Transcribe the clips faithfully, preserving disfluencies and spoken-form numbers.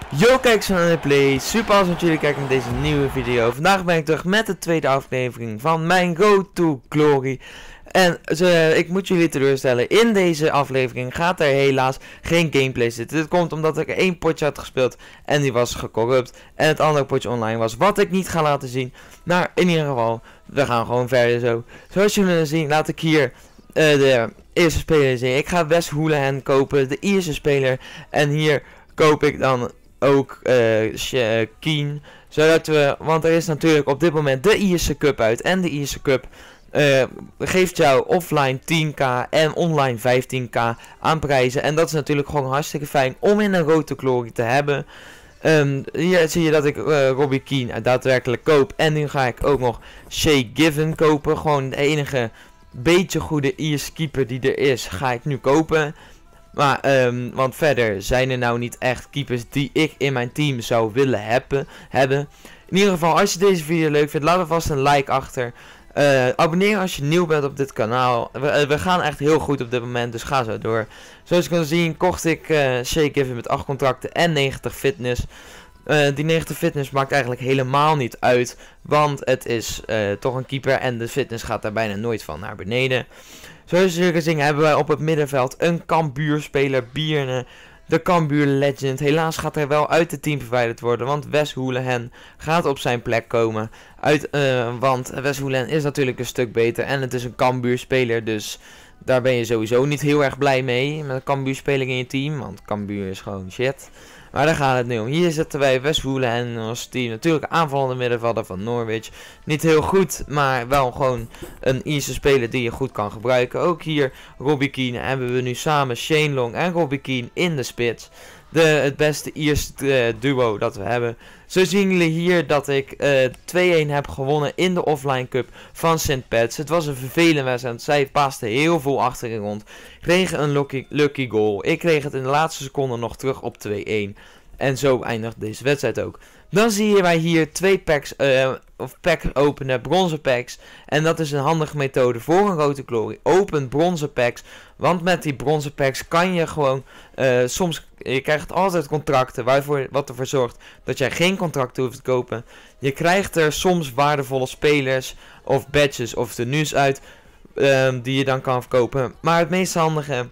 Yo kijkers van N N Play, super awesome dat jullie kijken naar deze nieuwe video. Vandaag ben ik terug met de tweede aflevering van mijn Go to Glory. En uh, ik moet jullie teleurstellen, in deze aflevering gaat er helaas geen gameplay zitten. Dit komt omdat ik één potje had gespeeld en die was gecorrupt. En het andere potje online was, wat ik niet ga laten zien. Maar in ieder geval, we gaan gewoon verder zo. Zoals jullie zien, laat ik hier uh, de eerste speler zien. Ik ga Wes Hoolahan kopen, de Ierse speler. En hier koop ik dan ook uh, Keen, zodat we, want er is natuurlijk op dit moment de Ierse Cup uit en de Ierse Cup uh, geeft jou offline tien k en online vijftien k aan prijzen en dat is natuurlijk gewoon hartstikke fijn om in een Go to Glory te hebben. Um, hier zie je dat ik uh, Robbie Keane daadwerkelijk koop en nu ga ik ook nog Shay Given kopen, gewoon de enige beetje goede Ierse keeper die er is, ga ik nu kopen. Maar, um, want verder zijn er nou niet echt keepers die ik in mijn team zou willen hebben. hebben. In ieder geval, als je deze video leuk vindt, laat er vast een like achter. Uh, abonneer als je nieuw bent op dit kanaal. We, uh, we gaan echt heel goed op dit moment, dus ga zo door. Zoals je kan zien, kocht ik uh, Shay Given met acht contracten en negentig fitness. Uh, die negentig fitness maakt eigenlijk helemaal niet uit, want het is uh, toch een keeper en de fitness gaat daar bijna nooit van naar beneden. Zoals jullie kunnen zien hebben wij op het middenveld een Cambuur speler, Bierne, de Cambuur legend. Helaas gaat hij wel uit het team verwijderd worden, want Wes Hoolahan gaat op zijn plek komen. Uit, uh, want Wes Hoolahan is natuurlijk een stuk beter en het is een Cambuur speler, dus daar ben je sowieso niet heel erg blij mee met een Cambuur speler in je team, want Cambuur is gewoon shit. Maar daar gaat het nu om. Hier zitten wij Wes Hoolahan als team. Natuurlijk aanvallende middenvelder van Norwich. Niet heel goed, maar wel gewoon een Ierse speler die je goed kan gebruiken. Ook hier Robbie Keane hebben we nu samen Shane Long en Robbie Keane in de spits. De, het beste Ierse uh, duo dat we hebben. Zo zien jullie hier dat ik uh, twee-een heb gewonnen in de offline cup van Sint Pats. Het was een vervelende wedstrijd. Zij paaste heel veel achterin rond. Kregen een lucky, lucky goal. Ik kreeg het in de laatste seconde nog terug op twee-een. En zo eindigt deze wedstrijd ook. Dan zien wij hier twee packs, uh, of pack openen, bronzen packs. En dat is een handige methode voor een Go to Glory. Open bronzen packs. Want met die bronzen packs kan je gewoon, uh, soms, je krijgt altijd contracten. Waarvoor, wat ervoor zorgt dat jij geen contracten hoeft te kopen. Je krijgt er soms waardevolle spelers of badges of tenues uit. Um, die je dan kan verkopen. Maar het meest handige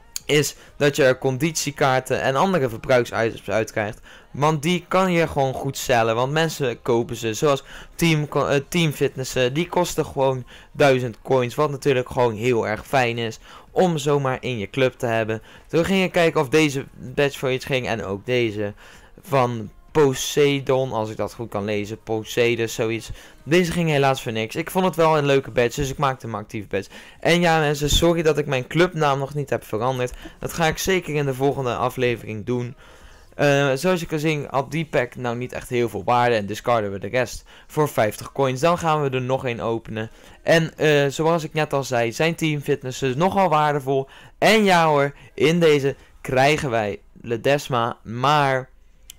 is dat je er conditiekaarten en andere verbruiksitems uit krijgt. Want die kan je gewoon goed sellen. Want mensen kopen ze. Zoals team, uh, team fitnessen. Die kosten gewoon duizend coins. Wat natuurlijk gewoon heel erg fijn is. Om zomaar in je club te hebben. Toen ging je kijken of deze badge voor iets ging. En ook deze van Poseidon. Als ik dat goed kan lezen. Poseidon, zoiets. Deze ging helaas voor niks. Ik vond het wel een leuke badge. Dus ik maakte hem actief badge. En ja mensen, sorry dat ik mijn clubnaam nog niet heb veranderd. Dat ga ik zeker in de volgende aflevering doen. Uh, zoals je kan zien had die pack nou niet echt heel veel waarde en discarden we de rest voor vijftig coins. Dan gaan we er nog één openen. En uh, zoals ik net al zei, zijn team fitness is nogal waardevol. En ja hoor, in deze krijgen wij Ledesma, maar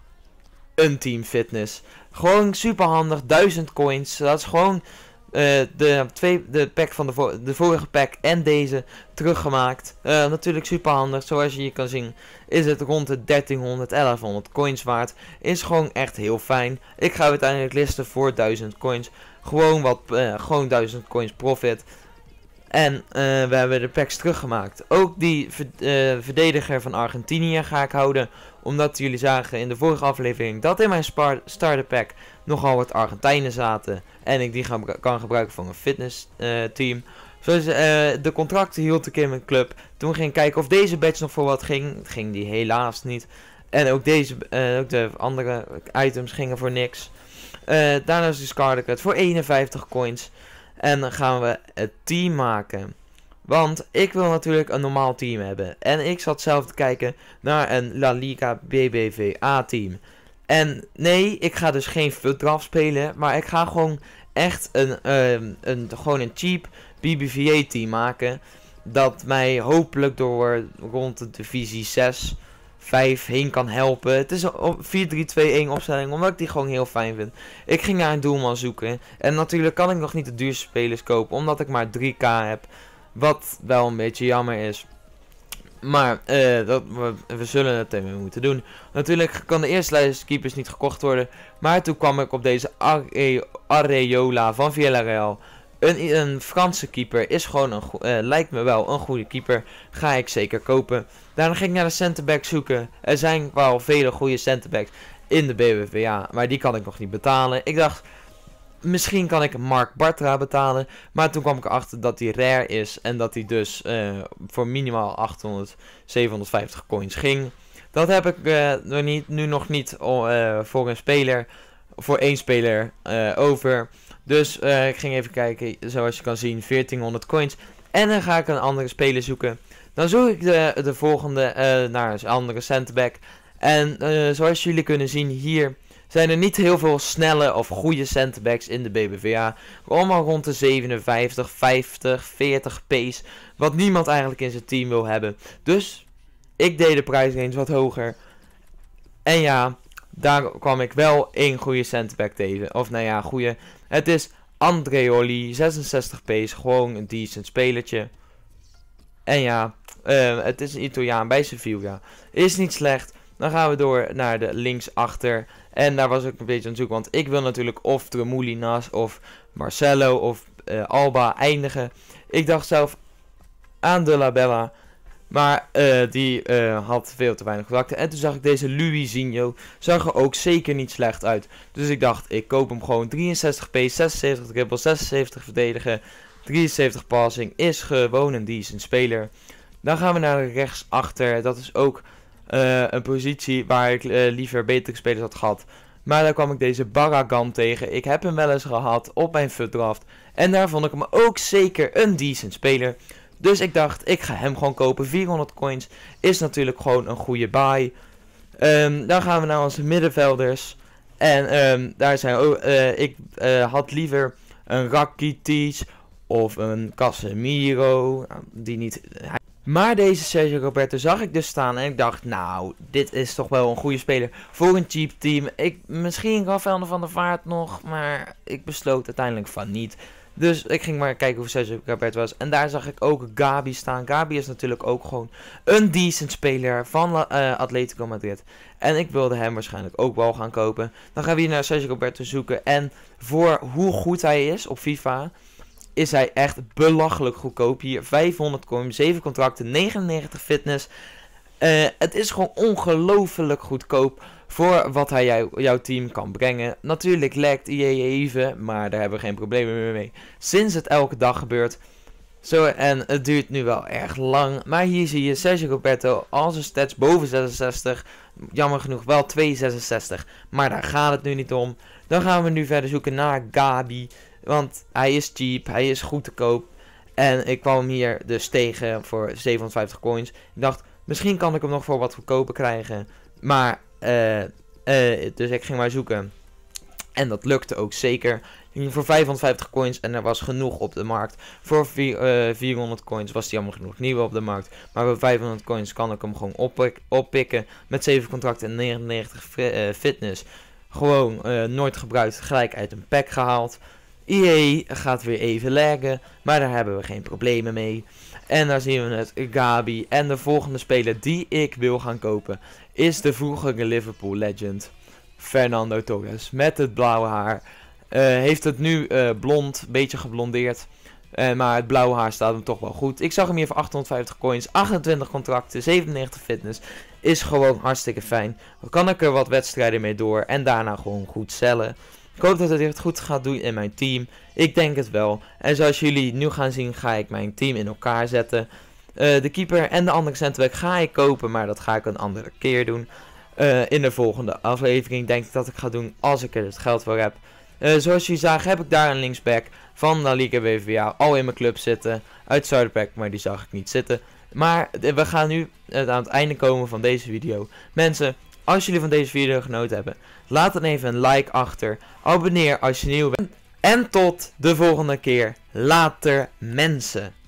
een team fitness. Gewoon super handig, duizend coins. Dat is gewoon uh, de, twee, de pack van de, vo de vorige pack en deze teruggemaakt. Uh, natuurlijk super handig, zoals je hier kan zien is het rond de dertienhonderd, elfhonderd coins waard. Is gewoon echt heel fijn. Ik ga uiteindelijk listen voor duizend coins. Gewoon wat, uh, gewoon duizend coins profit. En uh, we hebben de packs teruggemaakt. Ook die ver uh, verdediger van Argentinië ga ik houden. Omdat jullie zagen in de vorige aflevering dat in mijn starter pack nogal wat Argentijnen zaten. En ik die gebru kan gebruiken voor een fitness uh, team. Zoals uh, de contracten hield ik in mijn club. Toen ging ik kijken of deze badge nog voor wat ging. Het ging die helaas niet. En ook deze, uh, ook de andere items gingen voor niks. Uh, daarna discard ik het voor eenenvijftig coins. En dan gaan we het team maken. Want ik wil natuurlijk een normaal team hebben. En ik zat zelf te kijken naar een La Liga B B V A team. En nee, ik ga dus geen FUT-draft spelen. Maar ik ga gewoon echt een, um, een, gewoon een cheap B B V A team maken. Dat mij hopelijk door rond de divisie zes, vijf heen kan helpen. Het is een vier drie twee een opstelling, omdat ik die gewoon heel fijn vind. Ik ging naar een doelman zoeken. En natuurlijk kan ik nog niet de duurste spelers kopen, omdat ik maar drie k heb. Wat wel een beetje jammer is. Maar uh, dat, we, we zullen het even moeten doen. Natuurlijk kan de eerste lijst keepers niet gekocht worden. Maar toen kwam ik op deze Are Areola van Villarreal. Een, een Franse keeper is gewoon een uh, lijkt me wel een goede keeper. Ga ik zeker kopen. Daarna ging ik naar de centerback zoeken. Er zijn wel vele goede centerbacks in de B B V A. Maar die kan ik nog niet betalen. Ik dacht, misschien kan ik Mark Bartra betalen. Maar toen kwam ik erachter dat hij rare is. En dat hij dus uh, voor minimaal achthonderd, zevenhonderdvijftig coins ging. Dat heb ik uh, nog niet, nu nog niet uh, voor een speler. Voor één speler uh, over. Dus uh, ik ging even kijken. Zoals je kan zien, veertienhonderd coins. En dan ga ik een andere speler zoeken. Dan zoek ik de, de volgende uh, naar een andere centerback. En uh, zoals jullie kunnen zien hier zijn er niet heel veel snelle of goede centerbacks in de B B V A. Allemaal rond de zevenenvijftig, vijftig, veertig pace. Wat niemand eigenlijk in zijn team wil hebben. Dus ik deed de prijsrange wat hoger. En ja, daar kwam ik wel één goede centerback tegen. Of nou ja, goede. Het is Andreoli, zesenzestig pace. Gewoon een decent spelertje. En ja, uh, het is een Italiaan bij Sevilla. Is niet slecht. Dan gaan we door naar de linksachter. En daar was ik een beetje aan het zoeken. Want ik wil natuurlijk of Tremoulinas of Marcelo of uh, Alba eindigen. Ik dacht zelf aan De La Bella. Maar uh, die uh, had veel te weinig vlakte. En toen zag ik deze Luizinho. Zag er ook zeker niet slecht uit. Dus ik dacht, ik koop hem gewoon. drieënzestig pace, zesenzeventig dribbel, zesenzeventig verdedigen. drieënzeventig passing. Is gewoon een decent speler. Dan gaan we naar de rechtsachter. Dat is ook uh, een positie waar ik uh, liever betere spelers had gehad. Maar daar kwam ik deze Barragan tegen. Ik heb hem wel eens gehad op mijn FUT-draft. En daar vond ik hem ook zeker een decent speler. Dus ik dacht, ik ga hem gewoon kopen. vierhonderd coins is natuurlijk gewoon een goede buy. Um, dan gaan we naar onze middenvelders. En um, daar zijn ook, uh, ik uh, had liever een Rakitic of een Casemiro. Die niet. Maar deze Sergio Roberto zag ik dus staan en ik dacht, nou, dit is toch wel een goede speler voor een cheap team. Ik, misschien Rafael van der Vaart nog, maar ik besloot uiteindelijk van niet. Dus ik ging maar kijken hoe Sergio Roberto was. En daar zag ik ook Gabi staan. Gabi is natuurlijk ook gewoon een decent speler van uh, Atletico Madrid. En ik wilde hem waarschijnlijk ook wel gaan kopen. Dan gaan we hier naar Sergio Roberto zoeken. En voor hoe goed hij is op FIFA, is hij echt belachelijk goedkoop. Hier vijfhonderd coins, zeven contracten, negenennegentig fitness. Uh, het is gewoon ongelooflijk goedkoop voor wat hij jou, jouw team kan brengen. Natuurlijk lekt I E even, maar daar hebben we geen problemen meer mee. Sinds het elke dag gebeurt. Zo, en het duurt nu wel erg lang. Maar hier zie je Sergio Roberto, al zijn stats boven zesenzestig. Jammer genoeg wel twee zesenzestig. Maar daar gaat het nu niet om. Dan gaan we nu verder zoeken naar Gabi. Want hij is cheap, hij is goed te koop. En ik kwam hem hier dus tegen voor zevenhonderdvijftig coins. Ik dacht, misschien kan ik hem nog voor wat goedkoper krijgen. Maar, uh, uh, dus ik ging maar zoeken. En dat lukte ook zeker. Voor vijfhonderdvijftig coins en er was genoeg op de markt. Voor vier, uh, vierhonderd coins was hij jammer genoeg nieuw op de markt. Maar voor vijfhonderd coins kan ik hem gewoon oppik oppikken. Met zeven contracten en negenennegentig uh, fitness. Gewoon uh, nooit gebruikt, gelijk uit een pack gehaald. I E gaat weer even laggen, maar daar hebben we geen problemen mee. En daar zien we het, Gabi. En de volgende speler die ik wil gaan kopen is de vroegere Liverpool legend Fernando Torres. Met het blauwe haar. Uh, heeft het nu uh, blond, een beetje geblondeerd. Uh, maar het blauwe haar staat hem toch wel goed. Ik zag hem hier voor achthonderdvijftig coins, achtentwintig contracten, zevenennegentig fitness. Is gewoon hartstikke fijn. Dan kan ik er wat wedstrijden mee door en daarna gewoon goed cellen. Ik hoop dat het het goed gaat doen in mijn team. Ik denk het wel. En zoals jullie nu gaan zien, ga ik mijn team in elkaar zetten. Uh, de keeper en de andere centerback ga ik kopen, maar dat ga ik een andere keer doen. Uh, in de volgende aflevering denk ik dat ik ga doen als ik er het geld voor heb. Uh, zoals jullie zagen heb ik daar een linksback van La Liga B V V A al in mijn club zitten. Uit Zuiderpark, maar die zag ik niet zitten. Maar uh, we gaan nu uh, aan het einde komen van deze video. Mensen, als jullie van deze video genoten hebben, laat dan even een like achter. Abonneer als je nieuw bent. En tot de volgende keer. Later mensen.